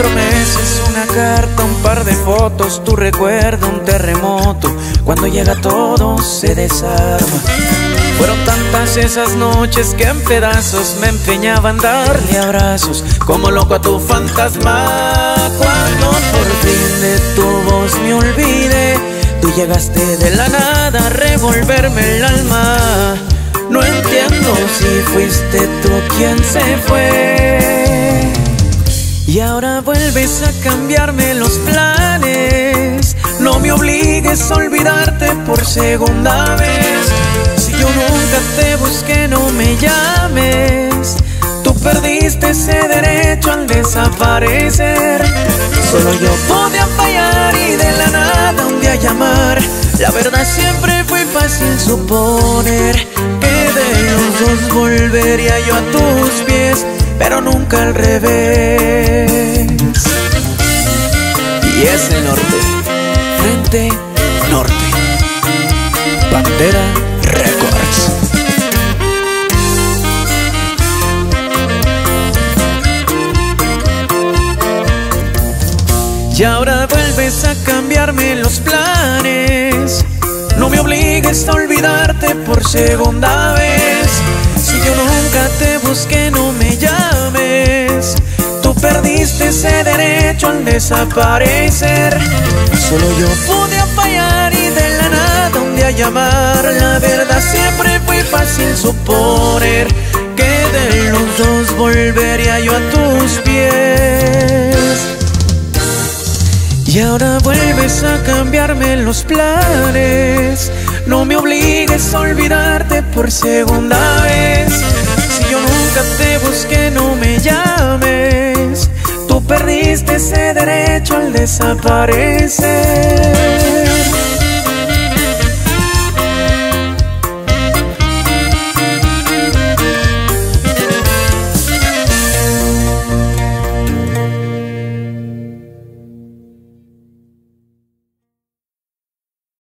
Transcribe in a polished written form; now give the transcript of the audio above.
4 meses, una carta, un par de fotos, tu recuerdo, un terremoto. Cuando llega todo se desarma. Fueron tantas esas noches que en pedazos me empeñaba en darle abrazos, como loco a tu fantasma. Cuando por fin de tu voz me olvidé, tú llegaste de la nada a revolverme el alma. No entiendo si fuiste tú quien se fue, y ahora vuelves a cambiarme los planes. No me obligues a olvidarte por segunda vez. Si yo nunca te busqué, no me llames. Tú perdiste ese derecho al desaparecer. Solo yo podía fallar y de la nada un día llamar. La verdad siempre fue fácil suponer que de los dos volvería yo a tus pies, pero nunca al revés. Y es el norte, Frente Norte, Bandera Records. Y ahora vuelves a cambiarme los planes. No me obligues a olvidarte por segunda vez. Si yo nunca te busqué, no me llames. Tú perdiste ese derecho al desaparecer. Solo yo podía fallar y de la nada un día llamar. La verdad siempre fue fácil suponer que de los dos volvería yo a tus pies. Y ahora vuelves a cambiarme los planes. No me obligues a olvidarte por segunda vez. Si yo nunca te busqué, no me llames. Tú perdiste ese derecho al desaparecer.